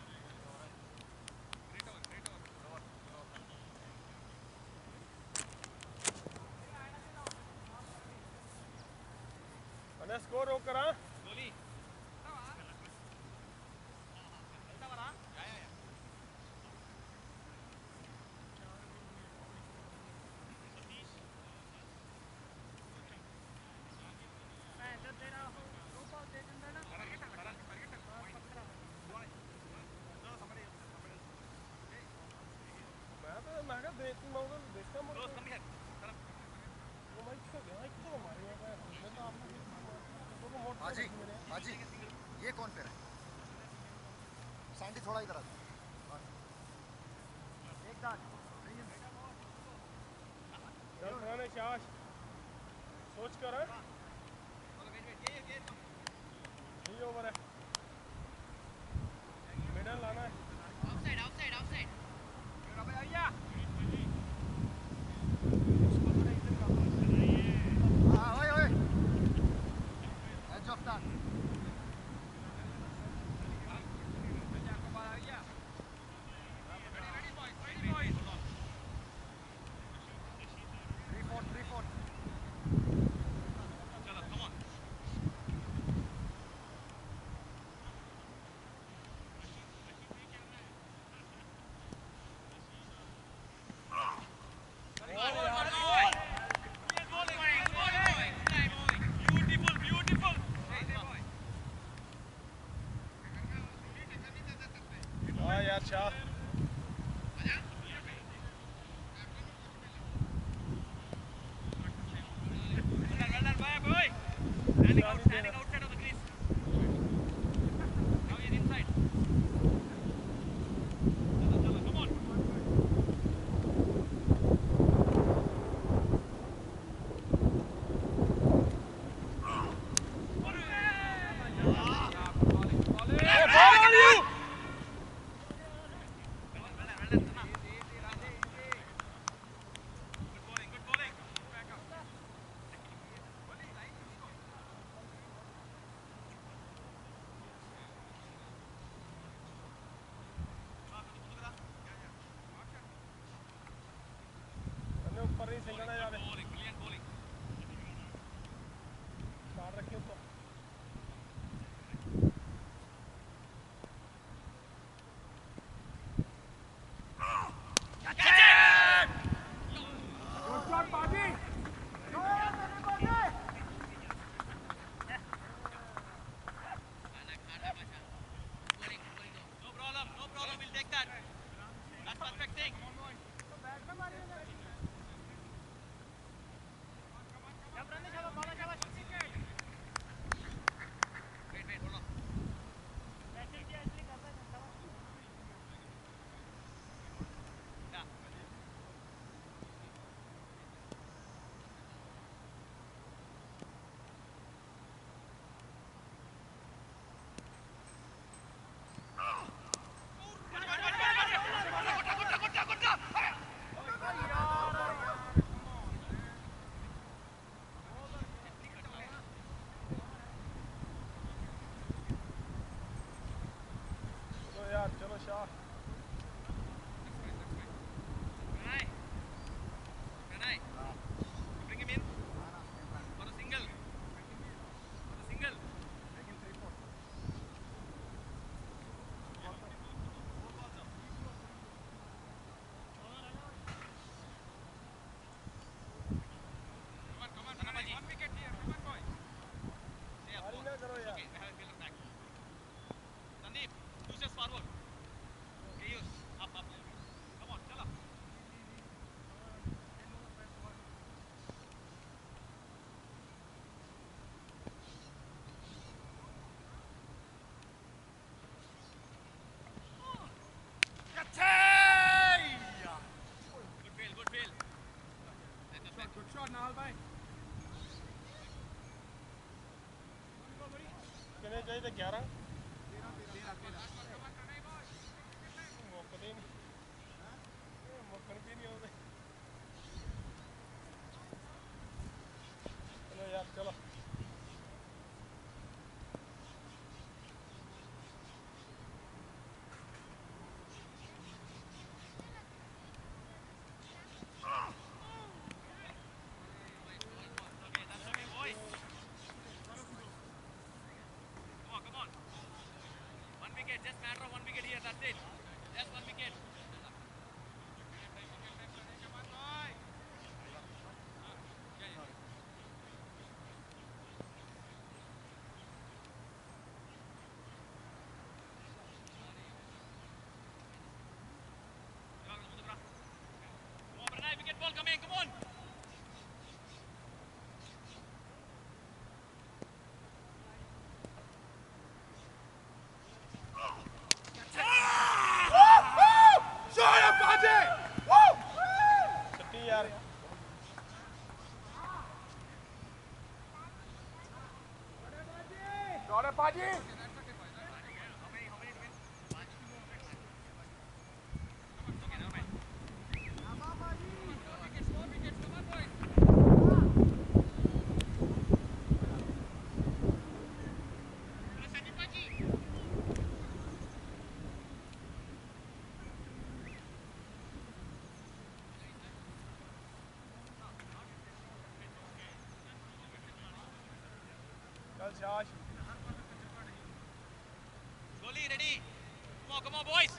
Score रोक करा गोली बाजी बाजी ये कौन पे है Sandy थोड़ा इधर आ एक दाग चल शाबाश सोच कर ये ओवर है मिडल लाना है ऑफसाइड अच्छा Standing outside of the crease. Now he's inside. Come on. चाहिए 11 मुकदे मुकन भी नहीं आते चलो यार चलो Just matter of 1 wicket here, that's it. Just 1 wicket. Come on, Pranay, wicket ball coming, come on. छुट्टी यार दौड़े पाजी चल शाबाश Goalie ready. Come on, boys.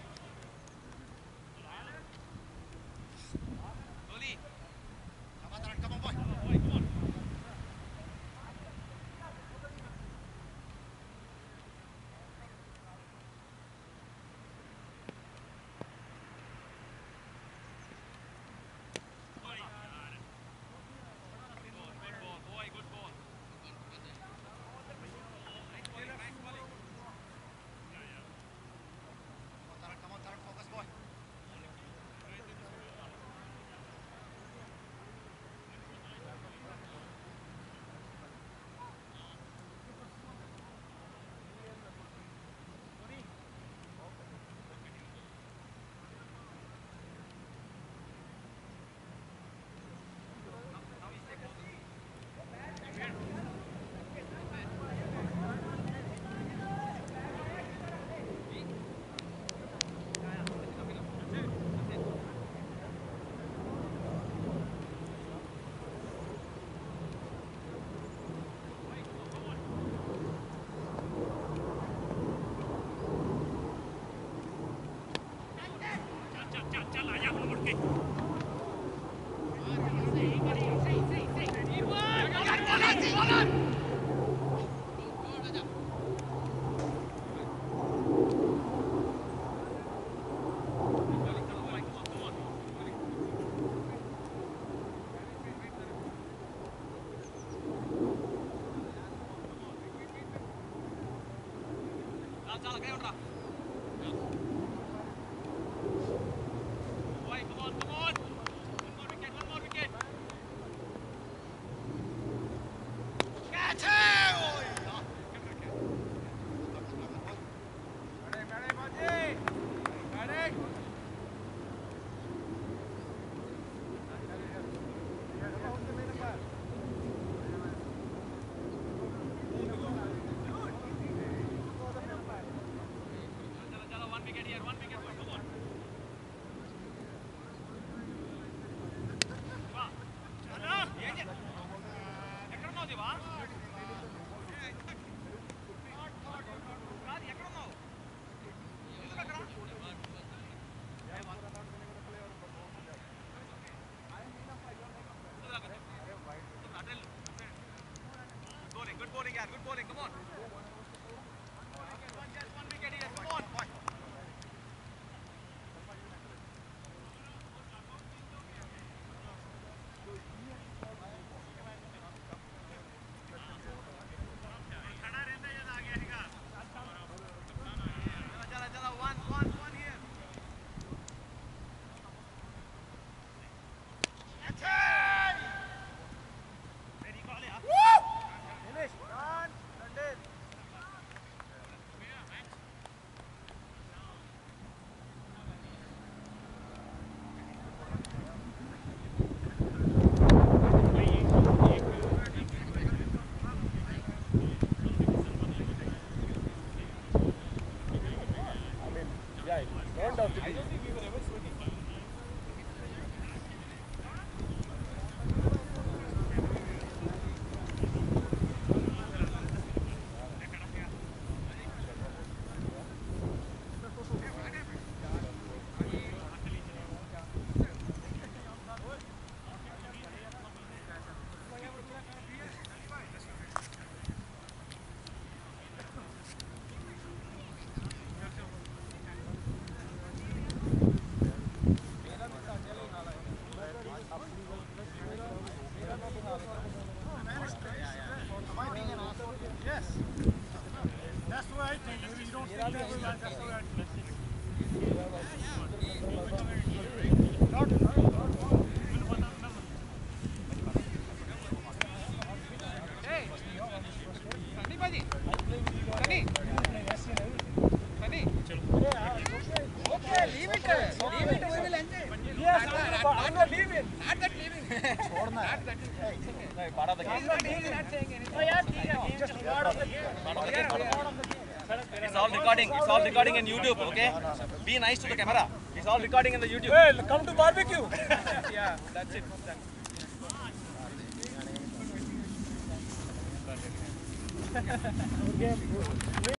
Goalie. Come on, boy. Come on. Good ball, boy, good ball. Nice bowling, nice bowling. Come on, Taran, focus, boy. चल आजा हम मुड़ के चल गए उठा Come on. One more wicket. Catch him! मैडे बाजी मैडे चलो 1 wicket here, 1 wicket. Come on. ఎక్కడున్నావు దివా కాదు ఎక్కడున్నావు ఎందుకు అక్కడ గుడ్ బౌలింగ్ యార్ good bowling come on just 1 wicket here, come on. चला 1 here. finish done No, part of the game. He's not saying anything. Oh yeah, just part of the game. It's all recording. It's all recording in YouTube. Okay. Be nice to the camera. It's all recording in the YouTube. Well, come to barbecue. Yeah, that's it.